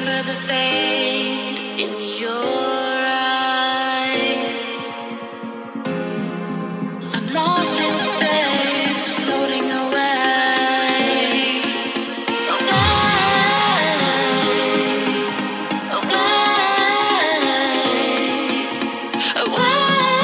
the fade in your eyes. I'm lost in space, floating away, away.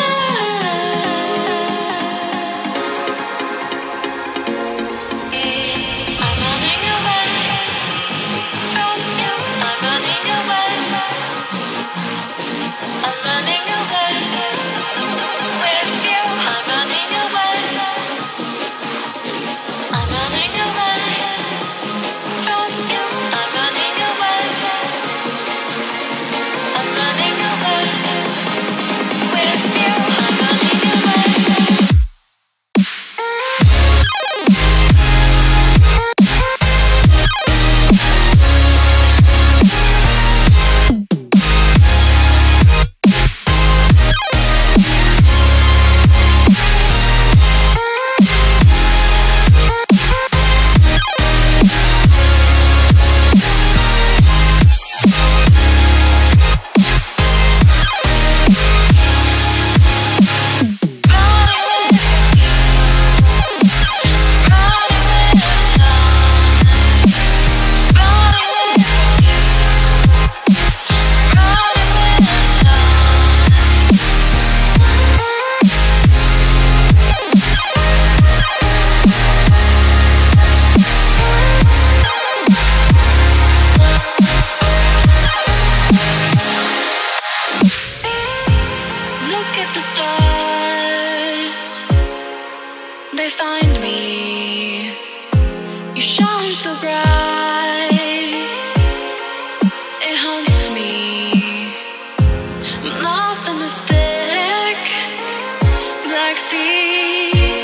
The stars, they find me. You shine so bright, it haunts me. I'm lost in this thick black sea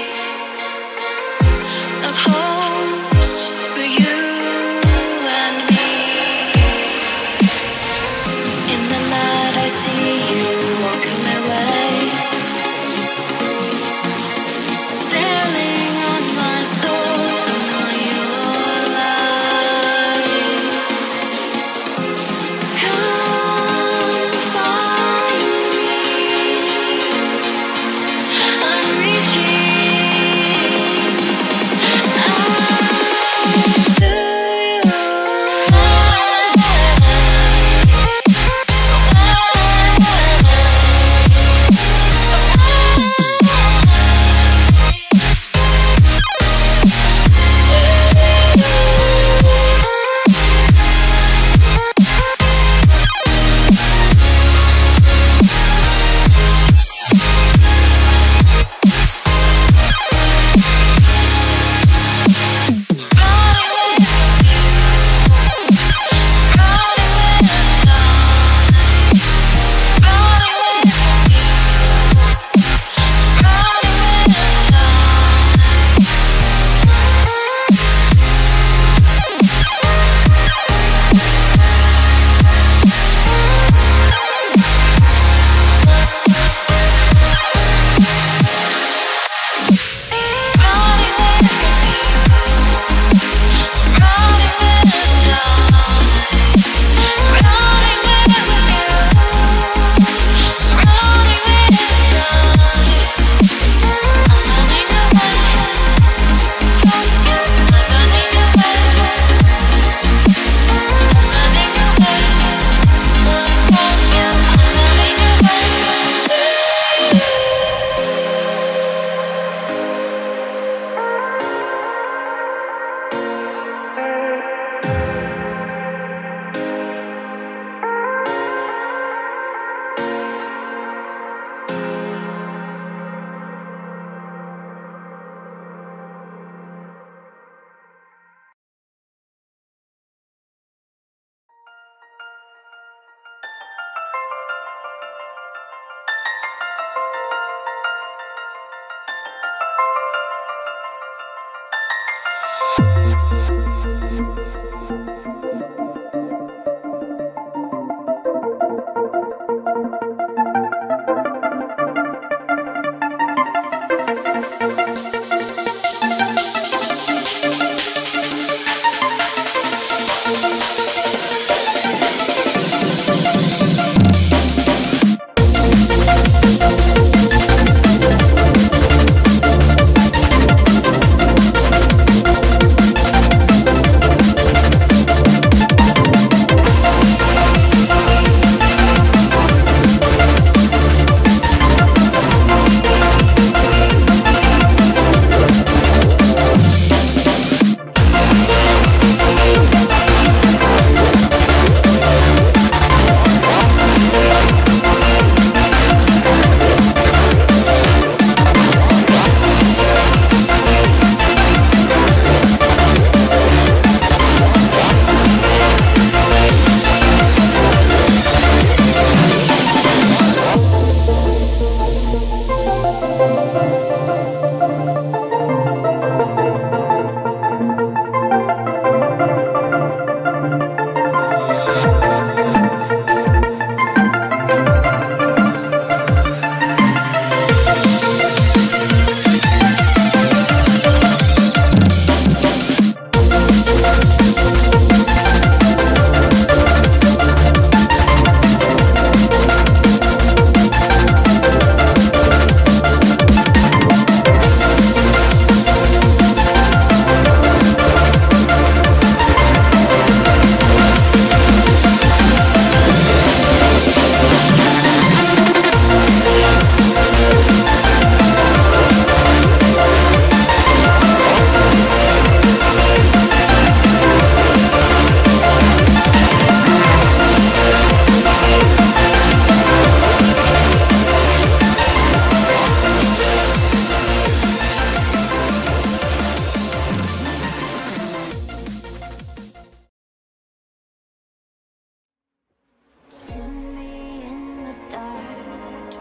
of hopes for you and me. In the night I see you walking my way, sailing on my soul from your light. Come find me, I'm reaching out to you.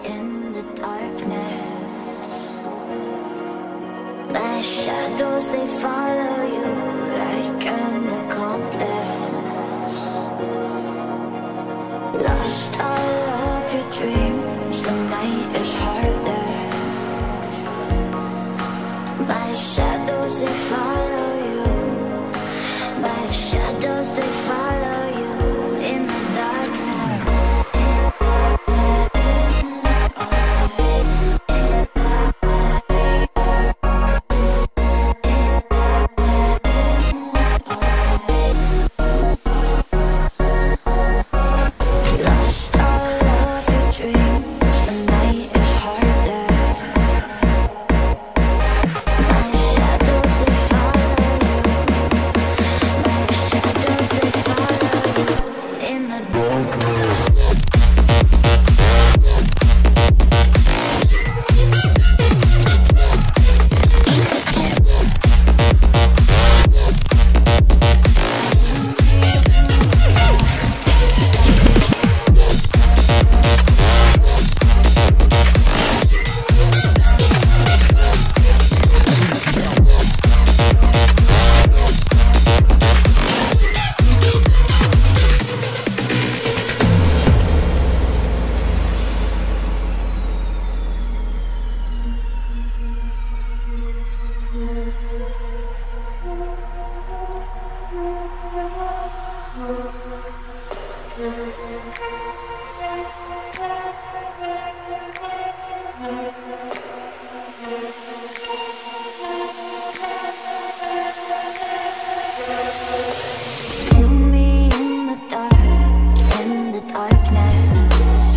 in the darkness. My shadows, they follow you like an accomplice. Lost all of your dreams, the night is heartless. My shadows, they follow you. My shadows, they follow you in the darkness. Lost all of your dreams, the night is heartless. My shadows, they follow you. My shadows, they follow you in the darkness. Feel me in the darkness.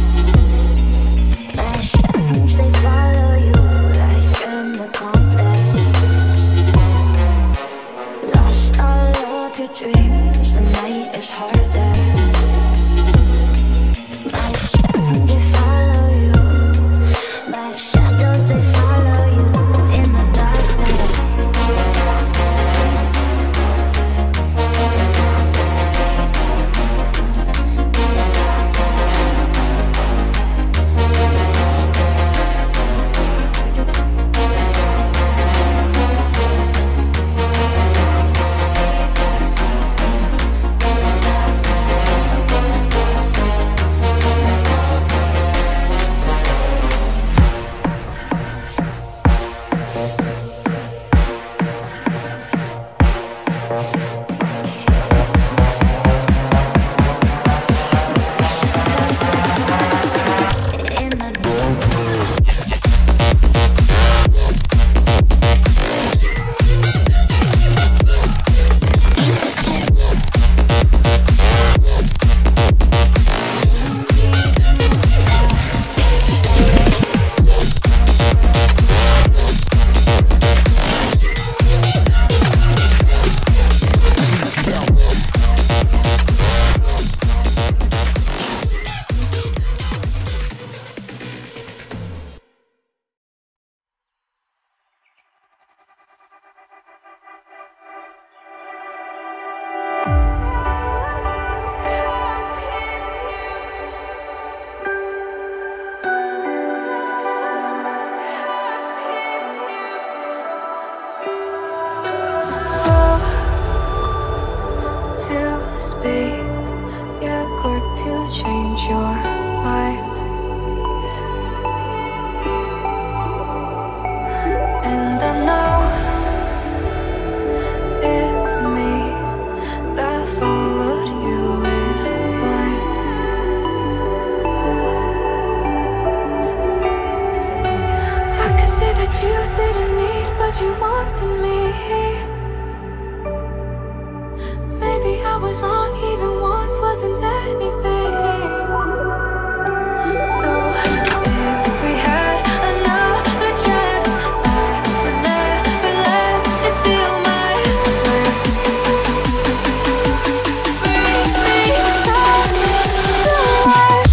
My shadows, they follow you like an accomplice. Lost all of your dreams, the night is heartless. My shadows, they follow you. My shadows, they follow you in the darkness. In the to speak, you're quick to change your mind. And I know it's me that followed you in blind. I could say that you didn't need, but you wanted me. Maybe I was wrong, even once wasn't anything. So if we had another chance, I would never let you steal my plans. Bring me back to life.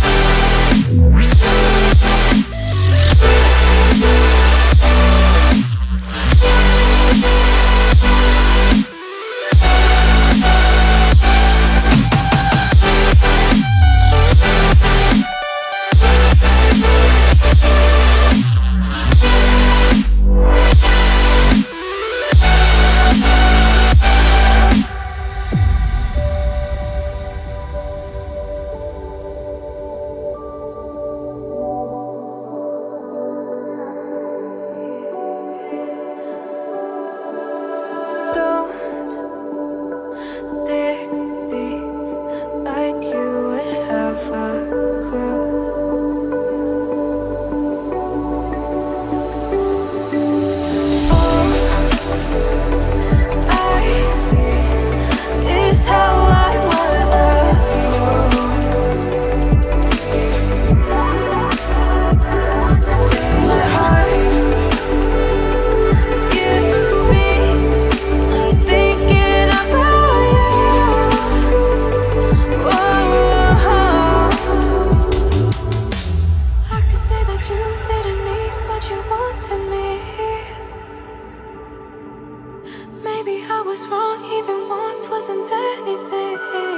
was wrong, even want wasn't anything.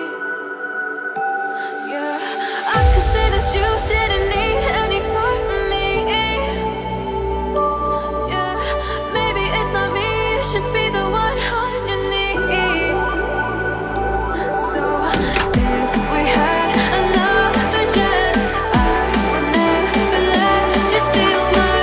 Yeah, I could say that you didn't need any part of me. Yeah, maybe it's not me, you should be the one on your knees. So if we had another chance, I would never let you steal my